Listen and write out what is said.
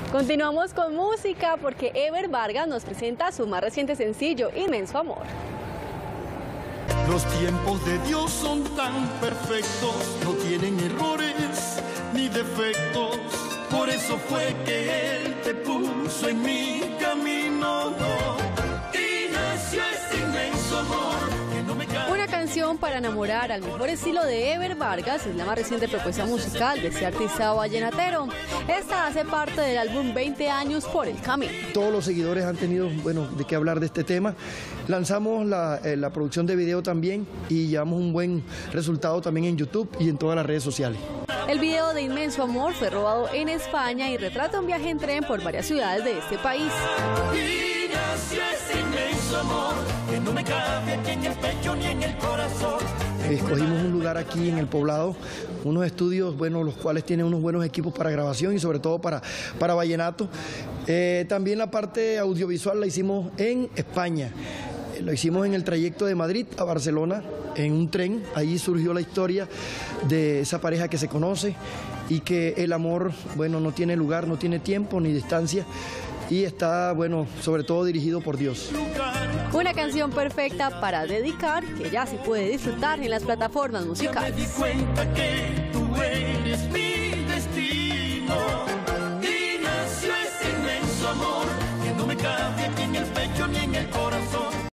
Continuamos con música porque Ever Vargas nos presenta su más reciente sencillo, Inmenso Amor. Los tiempos de Dios son tan perfectos, no tienen errores ni defectos. Por eso fue que Él te puso en mi camino, y nació ese inmenso amor que no me cae. Una canción para enamorar al mejor estilo de Ever Vargas es la más reciente propuesta musical de este artista vallenatero. Esta hace parte del álbum 20 años por el camino. Todos los seguidores han tenido, de qué hablar de este tema. Lanzamos la producción de video también y llevamos un buen resultado también en YouTube y en todas las redes sociales. El video de Inmenso Amor fue rodado en España y retrata un viaje en tren por varias ciudades de este país. Y nació ese inmenso amor que no me cabe aquí en el pecho ni en el corazón. Escogimos un lugar aquí en El Poblado, unos estudios, los cuales tienen unos buenos equipos para grabación y sobre todo para vallenato. También la parte audiovisual la hicimos en España. Lo hicimos en el trayecto de Madrid a Barcelona, en un tren. Ahí surgió la historia de esa pareja que se conoce y que el amor, no tiene lugar, no tiene tiempo ni distancia y está, sobre todo dirigido por Dios. Una canción perfecta para dedicar que ya se puede disfrutar en las plataformas musicales. Me di cuenta que